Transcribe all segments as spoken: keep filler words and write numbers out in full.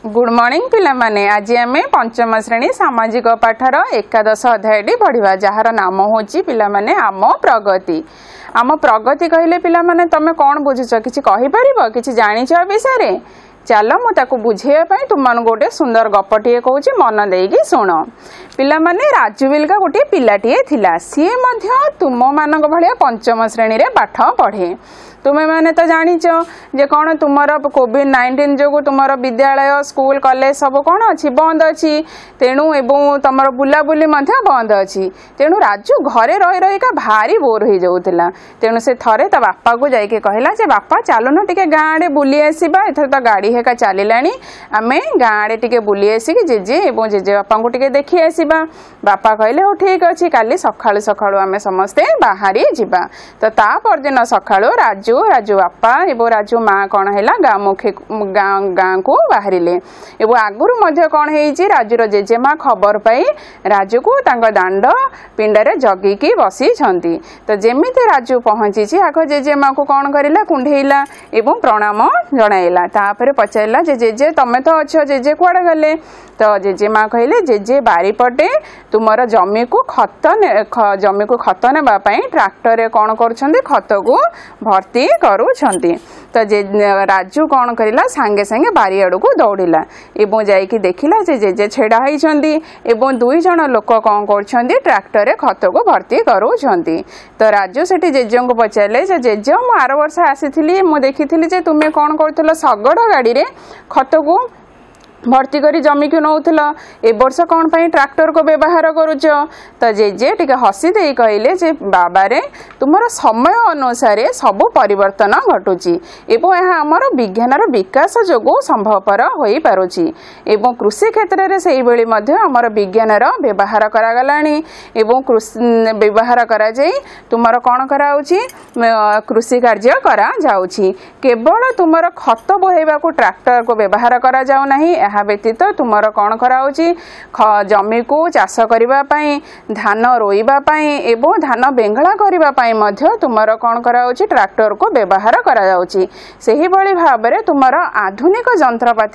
Good morning पिला माने आज आम पंचम श्रेणी सामाजिक पाठर एकादश अध्यायटी पढ़ा जार नाम होची पिला माने आम प्रगति। आम प्रगति कहले पिला माने तमे कौन बुझुच किछि कहि परिबो किछि जानिछ विषय चलो मुझे बुझेवाई तुम गोटे सुंदर गपटे कौच मन देगी शुण पिला माने राजू बिलका गोटे पिलाटीए थिला सी तुम मान भाया पंचम श्रेणी रे पाठ पढ़े तुम्हें मैंने तो जानिच जे कौन तुम कोविड नाइंटीन जो तुम विद्यालय स्कूल कॉलेज सब कौन अच्छी बंद अच्छी तेणु एवं तुम बुलाबुली बंद अच्छी तेणु राजू घरे रही रहीका भारी बोर हो जाऊला तेणु से थरे ता बापा को जाके कहला जे बापा चलुन टिके गाँ आड़े बुली आसवा एथर तो गाड़ी हेका चलिलानी आमे गाँ आड़े टिके बुली आसिक जेजे एवं जेजे बापा को टिके देखी आसवा बापा कहले हो ठीक अच्छे काली सकाळु सकाळु आमे समस्ते बाहरी जिबा तो ता परदिन सकाळु राजू राजू बापा एवं राजू माँ कौन है गाँ मुखे गाँ को बाहर एवं आगुरी मध्य कौन है राजूर जेजेमा खबर पाई राजू को दांड पिंडरे जगिकी बसी तो जेमिति राजू पहुंची आग जेजेमा को कौन करला कुंडेला एवं प्रणाम जनाइला तापर पचारा जे जेजे तमें तो अच्छ जेजे कुआड़े गले तो जेजेमा कहले जेजे बारीपटे तुमर जमी को खत जमी को खत नेबाई ट्राक्टर कौन कर खत को भर्ती करूछंती तो जे राजू कौन करला सांगे सांगे बारियाड़ को दौड़िला एवं जाइकी देखिला जे जेजे छेड़ा होइछंती एवं दुई जन लोक कौन करछंती ट्रैक्टर रे खत को भर्ती करूछंती तो राजू सेठी जेजे को पचारे जे जेजे मु आर वर्ष आसीथिली मु देखिथिली जे तुमे कौन करथलो सगड़ गाड़ी रे खत को भर्ती करी जमी को नौल ए वर्ष कौन पाई ट्रैक्टर को व्यवहार करुच तो जेजे टिके हसी दे कहले जे बाबा रे तुमर समय अनुसार सबु परिवर्तन घटुची एवं यह आमर विज्ञान विकास जोगु संभवपर हो पारुची एवं कृषि क्षेत्र में से ही आमर विज्ञान व्यवहार करागलानी एवं कृषि व्यवहार करा जाई तुमर कौन कराउची कृषि कार्य करा जाउची केवल तुमर खत बोहेबा को ट्रैक्टर को व्यवहार करा जाउ नाही यह व्यतीत तुमर कौन कराउची जमी को चाष करने धान रोइबा एवं धान बेंगला करने तुमर कौन कराउची ट्रैक्टर को व्यवहार करा जाउची सेही भली भाबरे तुमर आधुनिक जंत्रपाति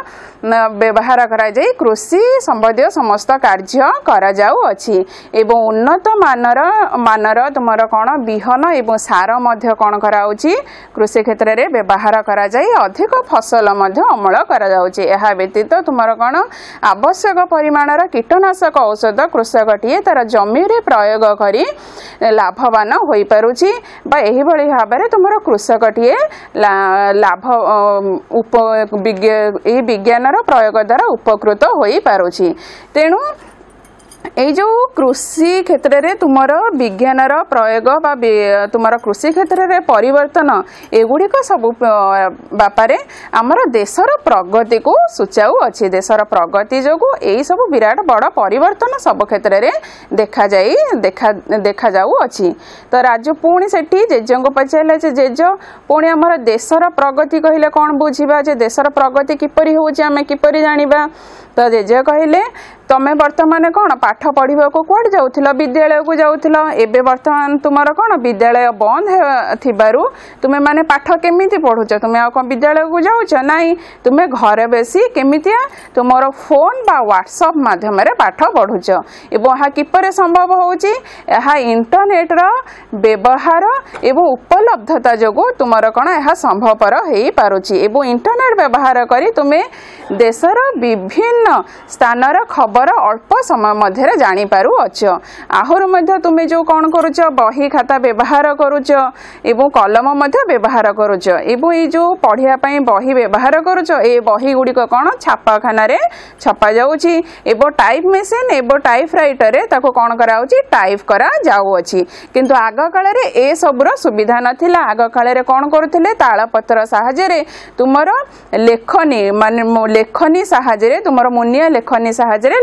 व्यवहार करा जाई कृषि संबंधी समस्त कार्य करा जाउ अछि एवं उन्नत मानर मानर तुमर कौन बिहन एवं सार मध्य कौन कराउची कृषि क्षेत्र में व्यवहार करा जाई अधिक फसल मध्य अमल करा जाउची यह व्यतीत तुमर कौन आवश्यक परिमाणर कीटनाशक औषध कृषकटीए तार जमी रे प्रयोग करी लाभवान हो पारुची बा एही भली भाबरे तुमर कृषकटीए लाभ उप विज्ञानर प्रयोग द्वारा उपकृत हो पारुची तेणु এই जो कृषि क्षेत्र में तुमर विज्ञानर प्रयोग बा तुमर कृषि क्षेत्र में परिवर्तन एगुड़िक सब बापारे आमर देशर प्रगति को सूचाऊ अच्छी देशर प्रगति जो यही सब विराट बड़ परिवर्तन सब क्षेत्र में देखा जाई देखा देखा जाऊ अच्छी तो राजू पुणी सेठी जेजे को पचारे जे जेज पुणी आमर देशर प्रगति कहले कौन बुझा जे देशर प्रगति किपरि होउची आमे किपरि जानिबा तो जेजे कहले तमें वर्तमान कौन पाठ पढ़ा कौड़ जाऊल विद्यालय को जाऊल एवं बर्तमान तुमर कौन विद्यालय बंद थिबारु तुमे माने पाठ केमिति पढ़ुच तुम्हें कौन विद्यालय को जाऊच नाई तुम्हें घरे बेसी केमितिया तुमर फोन बा व्हाट्सएप माध्यम पाठ पढ़ुच एवं यह किपर संभव होउची यह इंटरनेट रो व्यवहार एवं उपलब्धता जोगु तुमर कौन यह संभवपर हो पारुची एवं इंटरनेट व्यवहार करी तुमे देशर विभिन्न स्थानर खबर अल्प समय मध्य जानी पारु अच्छ आहुर मध्य तुमे जो कौन करुच बही खाता व्यवहार करुच एवं कलम मध्य व्यवहार करुच एवं ये जो पढ़िया पई बही व्यवहार करुच ए बही गुड़िक कौन छापाखाना रे छपा जाउची एवं टाइप मेसिन एवं टाइप राइटर रे ताको कौन कराउची टाइप करा जाउ अछि किंतु आग काल रे ए सबुर सुविधा नथिला आग काल रे कौन करुथिले तालपत्र साहाय्य रे तुमर लेखनी माने लेखनी साहाय्य रे तुमर मुनिया लेखनी साहाय्य रे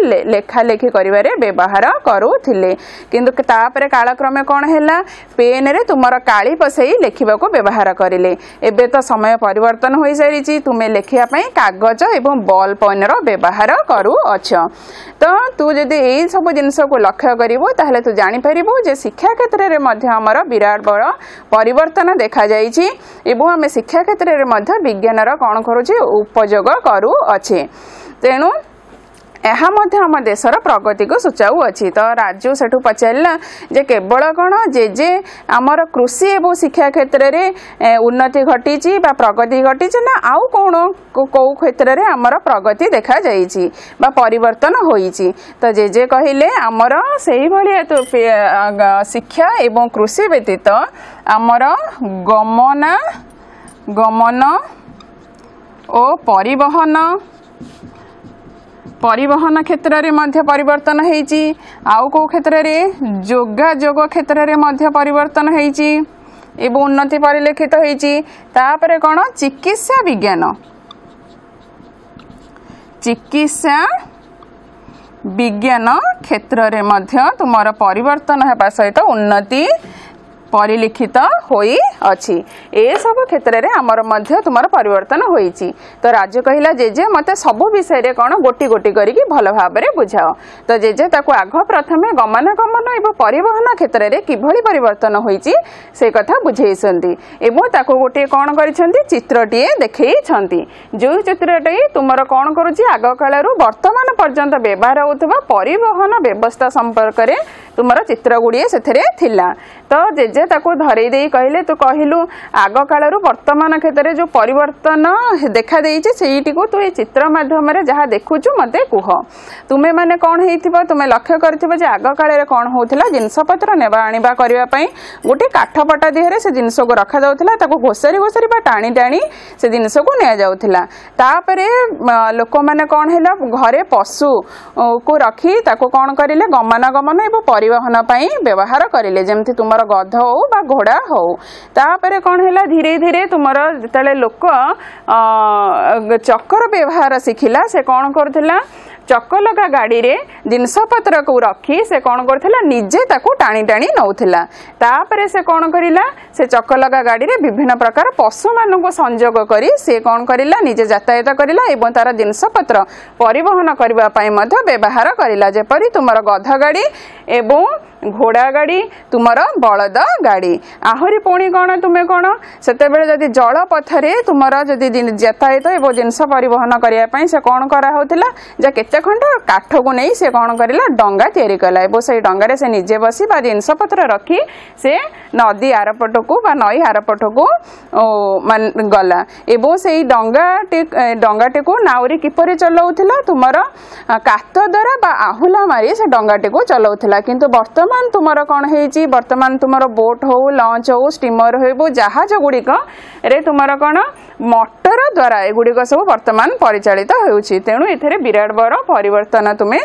लेखा लेखी करिवारे व्यवहार करूथिले किंतु तापरे कालक्रमे कोन हैला पेन रे तुमर काली पसई लेखिबा को व्यवहार करिले एबे तो समय परिवर्तन होई सारिची तुमे लेखिया पई कागज एवं बॉल पेन रो व्यवहार करू अछ तो तू जदि एई सब जिंस को लक्ष्य करिवो ताहले तू जानि परिबो जे शिक्षा क्षेत्र रे मध्य हमर विराट बड़ परिवर्तन देखा जाईची एवं हम शिक्षा क्षेत्र रे मध्य विज्ञान रो कोन करूची उपयोग करू अछि तेणु ଏହା ମଧ୍ୟ ଆମ ଦେଶର ପ୍ରଗତିକୁ ସୂଚାଉ ଅଛି ତ ରାଜୁ ସେଠୁ ପଚାରିଲା ଯେ କେବଳ କ'ଣ ଯେ ଯେ ଆମର କୃଷି ଏବଂ ଶିକ୍ଷା କ୍ଷେତ୍ରରେ ଉନ୍ନତି ଘଟିଛି ବା ପ୍ରଗତି ଘଟିଛି ନା ଆଉ କ'ଣ କୋଉ କ୍ଷେତ୍ରରେ ଆମର ପ୍ରଗତି ଦେଖାଯାଇଛି ବା ପରିବର୍ତ୍ତନ ହୋଇଛି ତ ଯେ ଯେ କହିଲେ ଆମର ସେଇଭଳିଆ ଶିକ୍ଷା ଏବଂ କୃଷି ବ୍ୟତୀତ ଆମର ଗମନା ଗମନ ଓ ପରିବହନ परिवहन क्षेत्र रे मध्य परिवर्तन हेची आउ को क्षेत्र रे जोगाजोग क्षेत्र रे मध्य परिवर्तन हेची एवं उन्नति परिलक्षित हेची तापरे कोन चिकित्सा विज्ञान चिकित्सा विज्ञान क्षेत्र रे मध्य तुमर परिवर्तन हेबा सहित उन्नति परिलिखित होई अछि ए सब क्षेत्र रे हमर मध्य तुमर परिवर्तन होईची तो राजू कहिला जे जे मते सब विषय रे कोन गोटी गोटी करी कि भल भाव रे बुझाओ तो जे जे ताको आघ प्रथमे गमनागमन एवं परिवहन क्षेत्र रे किभली परिवर्तन होईची से कथा बुझेइसंती एवं ताको गोटी कोन करिसंती चित्रटिए देखै छंती जो चित्रटै तुमर कोन करूची आग कालरू वर्तमान पर्यंत व्यवहार होतबा परिवहन व्यवस्था संपर्क रे तुमर चित्र गुडिए सेथरे थिला तो जे जे ताको धरई देई कहले तो कहिलु आग कालरू वर्तमान क्षेत्र जो परिवर्तन देखा देइछि सेईटी को तू ए चित्र माध्यम रे जहा देखुछु मते कुह तुमे माने कोन हेइथिबो तुमे लक्ष्य करथिबो जे आग काल रे कोन होउथला जिंस पत्र नेबा आनिबा करिवा पई गोटे काठ पटा देहरे से जिंस को रखा जाउथला ताको घोसरी घोसरी बा टाणी टाणी से जिंस को नेया जाउथला तापरे लोक माने कोन हैला घरे पशु को रखी ताको कोन करिले गमनागमन एवं परिवहन पई व्यवहार करिले जेमति तुमर गध हो बा घोड़ा हो तापरे कोन हैला धीरे धीरे तुमर जतले लोक चक्कर व्यवहार सिखिला से कोन करथिला चक्कलगा गाड़ी रे जिनस पत्र को रखी से कौन करथिला निजे ताकू टाणी टाणी नौथिला तापरे से कौन करिला से चक्कलगा गाड़ी रे विभिन्न प्रकार पशु मान को संयोग करी से कौन करिला निजे यातायात करिला एवं तार जिनस पत्र परिवहन करबा पई मध्य व्यवहार करिला जेपरि तुमर गध गाड़ी एवं घोड़ा गाड़ी तुमर बलद गाड़ी आहरी पुणी कौन तुम्हें कौन सेते बेले जदि जल पथरे तुमर जदि यातायात एवं जिनस परिवहन करिया पई से कौन करा होतिला जे केते खंड काठ को नहीं से कौन करिला डंगा तैयारी कला एवं से डंगा रे से निजे बसी बा जिनस पत्र रखी से नदी आरपट को बा नई आरपट को मान गला एवं से डंगा डंगाटी को नाउरी किपरि चलाउथिला तुमर कात द्वारा बा आहुला मारी से डंगाटी को चलाउथिला किंतु वर्तमान तुमर कौन हेची वर्तमान तुमर बोट हो लॉन्च हो स्टीमर हो जहाज गुड़िक रे तुमर कौन मोटर द्वारा एगुड़िक सब वर्तमान परिचालित होउछि तेणु एथरे विराट बड़ परिवर्तन तुमे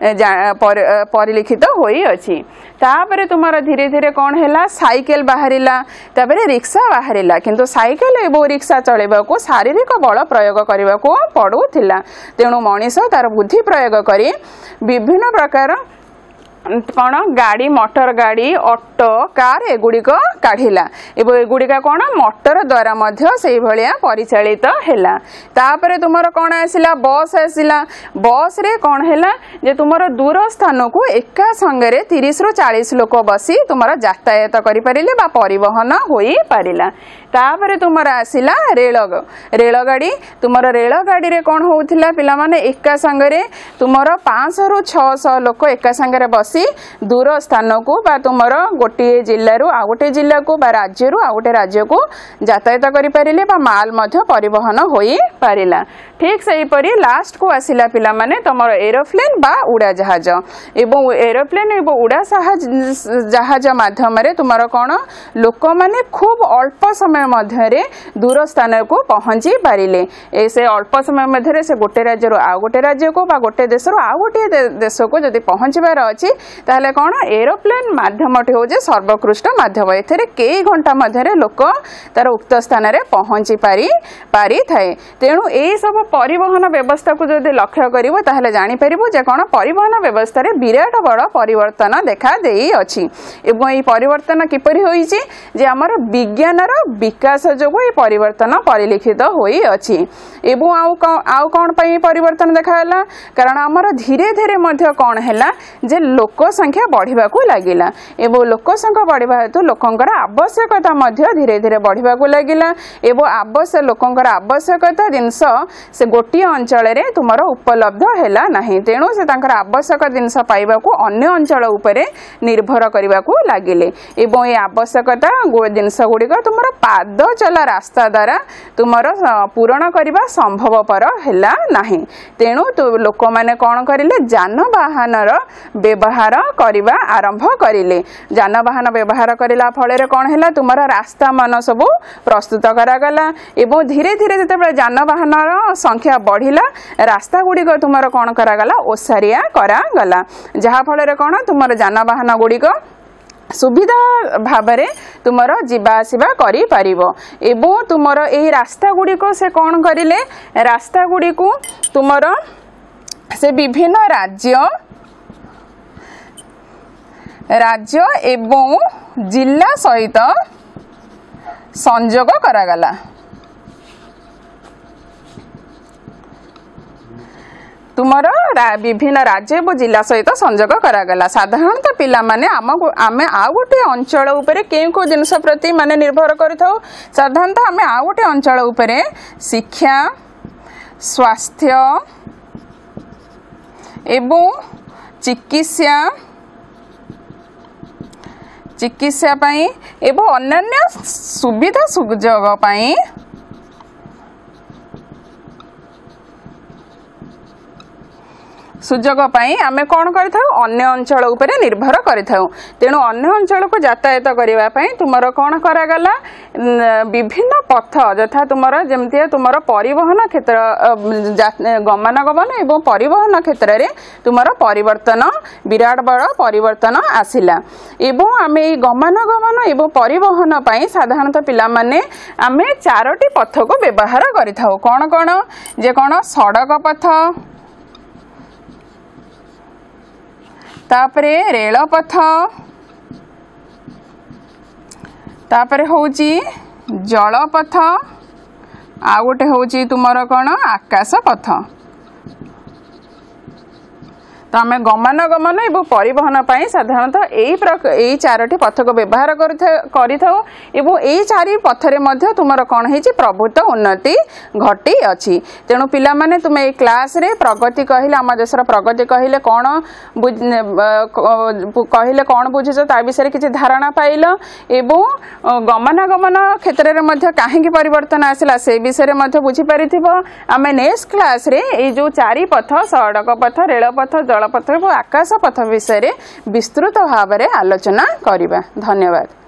परिलिखित होई अछि तापरे तुमर धीरे धीरे कौन हैला साइकेल बाहरिला तापरे रिक्शा बाहरिला किंतु साइकेल एवं रिक्शा चलेबा को शारीरिक बल प्रयोग करबा को पड़ुथिला तेणु मनीष तार बुद्धि प्रयोग करी विभिन्न प्रकार कौन गाड़ी मोटर गाड़ी ऑटो कार एगुड़िक काढ़िला एवं एगुड़िका कौन मोटर द्वारा मध्य से भलिया परिचालित हैला तापरे तुमर कौन आसिला बस आसिला बस रे कौन हैला जे तुमर दूर स्थान को एका संगे तीस रु चालीस लोक बसी तुमर यातायात करि परिले बा परिवहन होई परिला तापरे तुमर आसिला रेल रेल गाड़ी तुमर रेल गाड़ी रे कौन होउथिला पिला माने एका संगे तुमर पाँच सौ रु छह सौ लोक एका संगे बसी दूर स्थान को बा तुमर गोटे जिल्ला रु आ गोटे जिल्ला को बा राज्य रु आ गोटे राज्य को यातायात करि परिले बा माल मध्य परिवहन होई परिला ठीक सही परी लास्ट को आसिला पिला माने तुमर एरोप्लेन बा उड़ा जहाज एवं एरोप्लेन एवं उड़ा जहाज माध्यम रे तुमर कोन लोक माने खूब अल्प समय मध्य रे दूर स्थान को पहुंची पारिले ए से अल्प समय मध्य रे से गोटे राज्य रु आ गोटे राज्य को बा गोटे देश रु आ गोटे देश को जदि पहुंचबार अछि ताहले कौन एरोप्लेन माध्यमटी हूँ सर्वोत्कृष्ट माध्यम एथे कई घंटा मध्य लोक तार उक्त स्थान में पहुँची पारि पारि थाए तेणु यही सब परिवहन व्यवस्था को जो लक्ष्य करू ताहले जापर जे कौन परिवहन व्यवस्था रे विराट बड़ परिवर्तन देखा देई अछि एवं ये परिवर्तन किपरि होईछि जे हमर विज्ञानर विकास जोगु ये परिवर्तन परिलिखित होई अछि एवं आउ आउ कौन पई परिवर्तन देखाला कारण हमर धीरे धीरे मध्य कौन हैला जे लोक संख्या बढ़िबा को लागिला एवं लोक संख्या बढ़िबा हेतु लोकंकर आवश्यकता मध्य धीरे धीरे बढ़िबा को लागिला एवं आवश्यक लोकंकर आवश्यकता जिनस से गोटी अंचल रे तुमर उपलब्ध हैला नाही तेणु से तांकर आवश्यक जिनस पाइबा को अन्य अंचल उपरे निर्भर करबा को लागिले एवं ये आवश्यकता जिनस गुडी तुमर पाद चला रास्ता द्वारा तुमर पूरण करबा संभवपर हैला नाही तेणु तो लोक माने कौन करिले जानवाहन व्यवहार करबा आरंभ करिले जानवाहन व्यवहार करिला फल रे कौन हैला तुमर रास्ता मान सब प्रस्तुत करागला एवं धीरे धीरे जते जानवाहन संख्या बढ़िला रास्ता गुड़िक तुमर कौन करागला ओसारिया करागला जहा फल रे कौन तुमर जानवाहन गुड़िक सुविधा भाबरे तुमर जीवा आसीबा करि परिबो एवं तुमर एही रास्ता गुड़िक से कौन करिले रास्ता गुड़िक तुमर से विभिन्न राज्य राज्य एवं जिला सहित संयोग करागला तुमर विभिन्न राज्य और जिला सहित संयोग करागला साधारणतः पिला माने आमको आमे आ गोटे अंचल उपरे केउ को जिनस प्रति माने निर्भर करिथाउ साधारणतः आमे आ गोटे अंचल उपरे शिक्षा स्वास्थ्य एवं चिकित्सा चिकित्सा पाई एवं अन्य सुविधा सुजोग पाई सुजोग पाई आमे कौन करिथाउ अन्य अंचल उपरे निर्भर करिथाउ तेणु अन्य अंचल को यातायात करिवा पई तुमर कौन करागला विभिन्न पथ यथा तुमर जेमति तुमर परिवहन क्षेत्र गमनागमन एवं परिवहन क्षेत्र रे तुमर परिवर्तन विराट बड़ परिवर्तन आसिला एवं आमे गमनागमन एवं परिवहन पई साधारणतः पिला माने आमे चारोटी पथ को व्यवहार करिथाउ कौन कौन जे कौन सड़क पथ तापरे रेल पथ तापरे होची जल पथ आ गोटे होची तुमर कौन आकाश पथ तो आम गमनागमन एवं परिवहन पाई साधारणतः यही चारोटी पथ को व्यवहार करिथाउ एवं यही चारि पथरे मध्य तुमर कौन है प्रभुत्व उन्नति घटी अछि तेणु पिला माने तुम ए क्लास रे प्रगति कहिले आम देशर प्रगति कहिले कौन कहिले कौन बुझिछ ता विषय किछि धारणा पाइल एवं गमनागमन क्षेत्र रे मध्य काहेकि परिवर्तन आसिला से विषय रे मध्य बुझी परिथिबो आमे नेक्स्ट क्लास रे ए जो चारि पथ सड़क पथ रेल पथ जल पथ और आकाश पथ विषय विस्तृत भाव में आलोचना करिबा। धन्यवाद।